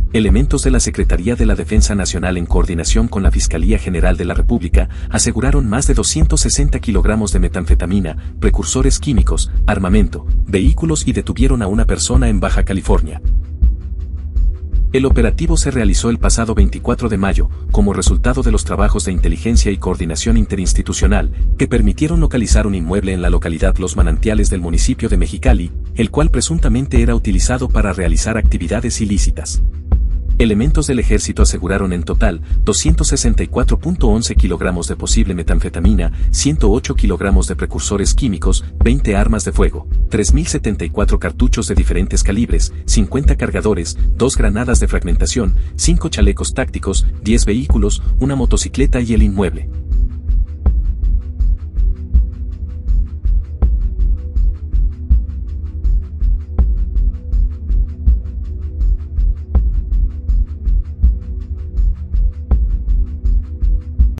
Elementos de la Secretaría de la Defensa Nacional en coordinación con la Fiscalía General de la República aseguraron más de 260 kilogramos de metanfetamina, precursores químicos, armamento, vehículos y detuvieron a una persona en Baja California. El operativo se realizó el pasado 24 de mayo, como resultado de los trabajos de inteligencia y coordinación interinstitucional, que permitieron localizar un inmueble en la localidad Los Manantiales del municipio de Mexicali, el cual presuntamente era utilizado para realizar actividades ilícitas. Elementos del ejército aseguraron en total 264.11 kilogramos de posible metanfetamina, 108 kilogramos de precursores químicos, 20 armas de fuego, 3.074 cartuchos de diferentes calibres, 50 cargadores, 2 granadas de fragmentación, 5 chalecos tácticos, 10 vehículos, una motocicleta y el inmueble.